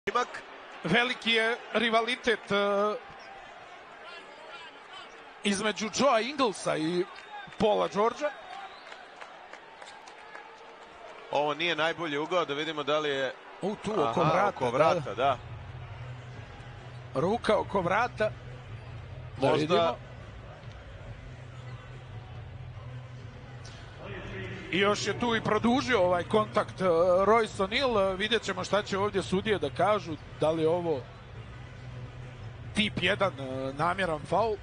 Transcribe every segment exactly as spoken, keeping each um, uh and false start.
Imak. Veliki je rivalitet uh, između Joea Inglesa i Paula Georgea. Ovo nije najbolji ugao, da vidimo da li je... U, tu oko Aha, vrata. oko vrata, da. da. Ruka oko vrata. Da Možda... vidimo. I još je tu i produžio ovaj kontakt uh, Royce O'Neal. Vidjet ćemo šta će ovdje sudije da kažu. Da li je ovo tip jedan uh, namjeran faul.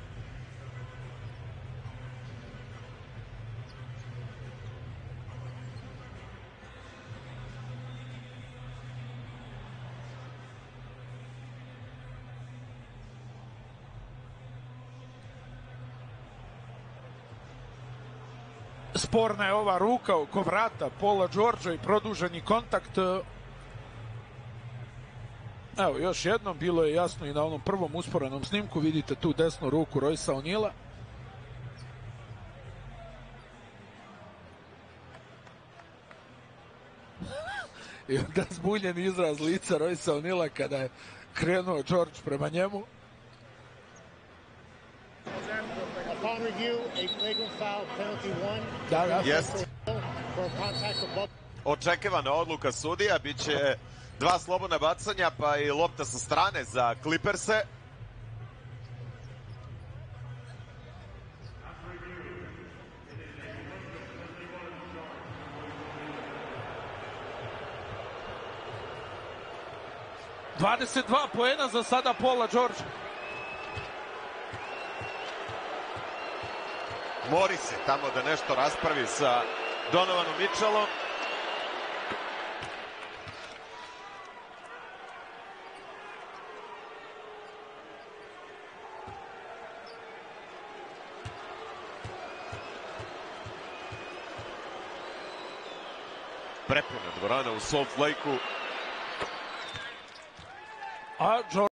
Sporna je ova ruka oko vrata Paula Georgea i produženi kontakt. Evo, još jednom, bilo je jasno i na onom prvom usporenom snimku, vidite tu desnu ruku Roycea O'Neala. I onda zbunjen izraz lica Roycea O'Neala kada je krenuo George prema njemu. Upon review, a flagrant foul, penalty one. Da, da. Jest. For contact above. Očekivana odluka sudija, bit će dva slobodna bacanja, pa i lopta sa strane za Clipperse. dvadeset dva poena za sada Paula Georgea. Mori se tamo da nešto raspravi sa Donovanom Mitchellom. Prepuna dvorana u Salt Lakeu. A George